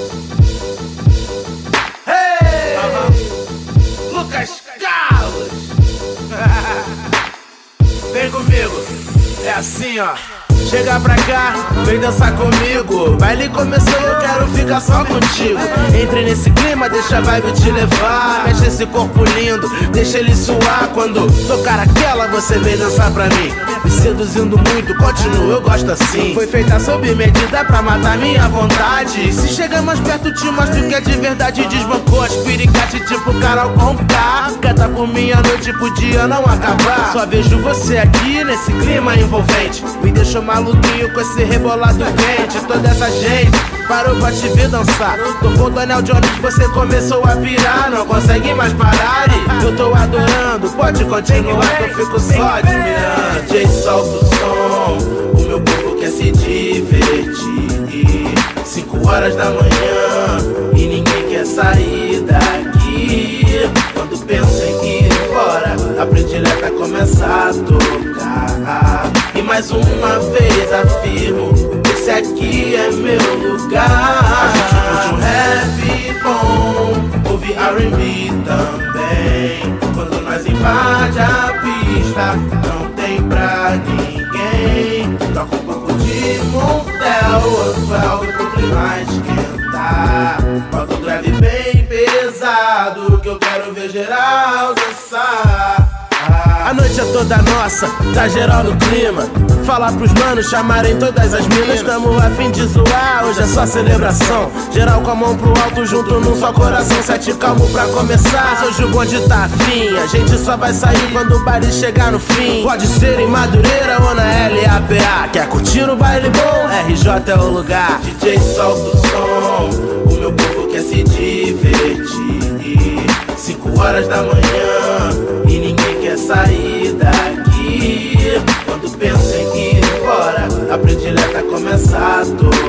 Hey! Lucas Carlos! Vem comigo, é assim ó. Chega pra cá, vem dançar comigo. Baile começou, eu quero ficar só contigo. Entre nesse clima, deixa a vibe te levar. Mexe esse corpo lindo, deixa ele suar. Quando tocar aquela, você vem dançar pra mim. Me seduzindo muito, continuo, eu gosto assim. Foi feita sob medida pra matar minha vontade. Se chegar mais perto, te mostro que é de verdade. Desbancou as piricate tipo Carol Conká. Canta por mim a noite pro dia não acabar. Só vejo você aqui nesse clima envolvente. Me deixou maluquinho com esse rebolado quente. Toda essa gente parou pra te ver dançar. Tocou Daniel Jones, você começou a virar. Não consegue mais parar e eu tô adorando. Pode continuar que eu fico só admirando. DJ, solta o som, o meu povo quer se divertir. 5 horas da manhã e ninguém quer sair daqui. Quando pensa em ir embora, a predileta começa a tocar. E mais uma vez afirmo, esse aqui é meu lugar. A gente curte um rap bom, ouve R&B também. Quando nós invade a pista, não tem pra ninguém. Toca um pouco de Montel, Oswald pro clima esquentar. Bota o grave bem pesado, que eu quero ver geral dançar. A noite é toda nossa, tá geral no clima. Falar pros manos, chamarem todas as minas. Tamo a fim de zoar, hoje é só celebração. Geral com a mão pro alto, junto num só coração. Sete calmo pra começar, hoje o bonde tá afim. A gente só vai sair quando o baile chegar no fim. Pode ser em Madureira ou na LAPA. Quer curtir o baile bom? RJ é o lugar. DJ, solta o som, o meu povo quer se divertir. 5 horas da manhã e ninguém quer sair daqui. Quando pensa em ir embora, a predileta começa a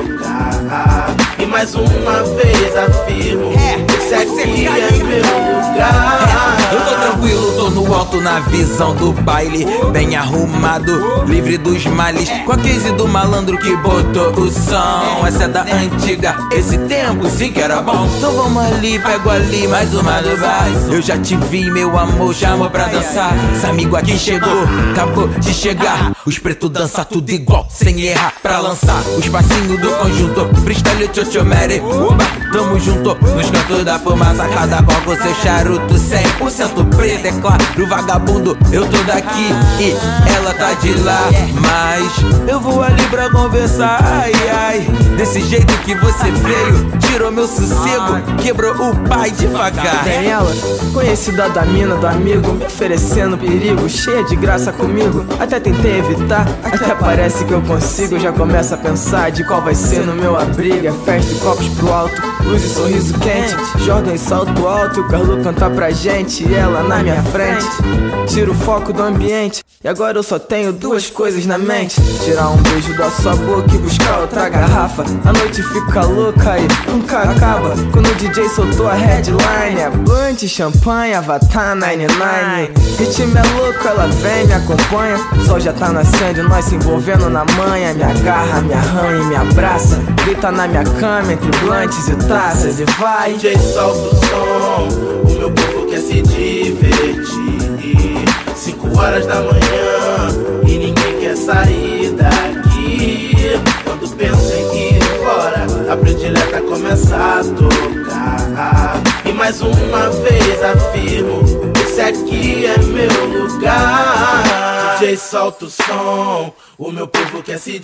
tocar. E mais uma vez afirmo, esse aqui é meu lugar. Eu tô tranquilo, tô no alto na visão do baile. Bem arrumado, livre dos males. Com a case do malandro que botou o som. Essa é da antiga, esse tempo sim que era bom. Então vamos ali, pego ali, mais uma do bar. Eu já te vi, meu amor, chamou pra dançar. Esse amigo aqui chegou, acabou de chegar. Os pretos dançam tudo igual, sem errar pra lançar. Os passinhos do conjunto, freestyle Chochomere. Oba, tamo junto, nos cantos da fumaça. Cada qual com seu charuto 100% preto, é claro, vagabundo, eu tô daqui e ela tá de lá. Mas eu vou ali pra conversar, ai, ai. Desse jeito que você veio, tirou meu sossego, quebrou o pai devagar. Daniela, conhecida da mina do amigo, me oferecendo perigo, cheia de graça comigo. Até tentei evitar, até parece que eu consigo. Já começo a pensar de qual vai ser no meu abrigo. É festa e copos pro alto, luz e sorriso quente. Jordan e salto alto, o Carlos canta pra gente e ela na minha frente. Tira o foco do ambiente e agora eu só tenho duas coisas na mente: tirar um beijo da sua boca e buscar outra garrafa. A noite fica louca e nunca acaba. Quando o DJ soltou a headline, é blunt, champanhe, Avatar 99. Ritmo é louco, ela vem, me acompanha. O sol já tá nascendo e nós se envolvendo na manha. Me agarra, me arranha e me abraça. Grita na minha cama entre blunts e taças e vai. DJ, solta o som, o meu povo quer se divertir. 5 horas da manhã e ninguém quer sair daqui. Quando pensa em ir embora, a predileta começa a tocar. E mais uma vez afirmo, esse aqui é meu lugar. DJ, solta o som, o meu povo quer se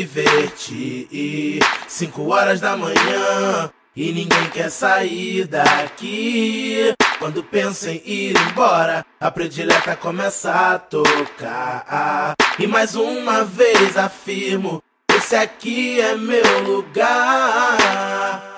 divertir. 5 horas da manhã e ninguém quer sair daqui. Quando pensa em ir embora, a predileta começa a tocar. E mais uma vez afirmo, esse aqui é meu lugar.